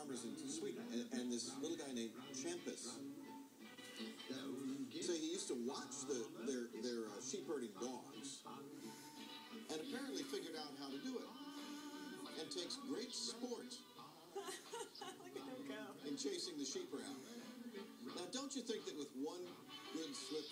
farmers in Sweden, and this little guy named Champis. So he used to watch their sheep herding dogs, and apparently figured out how to do it, and takes great sport Look at him go. in chasing the sheep around. Now, don't you think that with one good Swiss